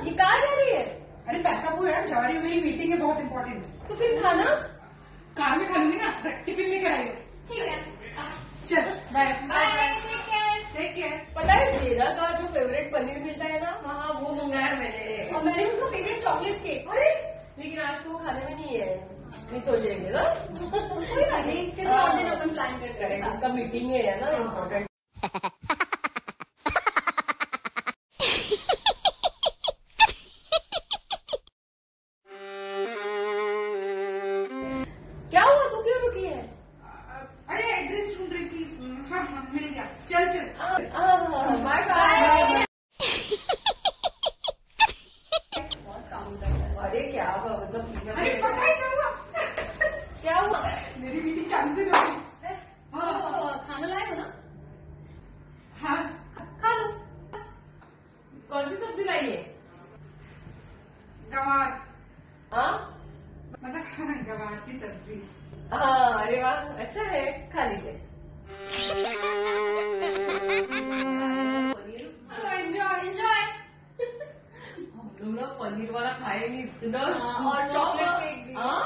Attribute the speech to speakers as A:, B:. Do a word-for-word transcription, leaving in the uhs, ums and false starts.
A: ये कहाँ जा रही है?
B: अरे पैकअप हो यार, जा रही हूँ, मेरी मीटिंग है बहुत इंपॉर्टेंट।
A: तो फिर खाना
B: कार में खा लूंगी ना, टिफिन लेकर आई हो।
C: ठीक है,
B: चल बाय।
C: Take care.
A: पता है मेरा का जो फेवरेट पनीर मिलता है ना, वहाँ वो मंगाया मैंने।
C: और मैंने उसका फेवरेट चॉकलेट केक।
A: अरे लेकिन आज तो वो खाने में नहीं है, नहीं सोचेंगे ना।
C: कोई बात नहीं, किसी और दिन अपन प्लान करते हैं।
A: उसका मीटिंग है ना इम्पोर्टेंट। क्या हुआ, तू क्यों रुकी है?
B: अरे एड्रेस ढूंढ रही थी। हाँ हाँ मिल गया, चल चल।
A: Bye bye. अरे क्या हुआ, मतलब
B: अरे पता है क्या हुआ?
A: क्या हुआ?
B: मेरी मीटिंग कैंसिल हो गई।
C: हाँ, खाना लाए हो ना?
B: हाँ
C: खा लो।
A: कौन सी सब्जी लाई है?
B: गवार,
A: हाँ
B: मतलब गवार की सब्जी।
A: हाँ, अरे वाह, अच्छा है, खा लीजिए।
C: Enjoy enjoy.
A: हम लोग ना पनीर वाला खाए नहीं, इतना
C: और चॉकलेट केक भी।
A: हाँ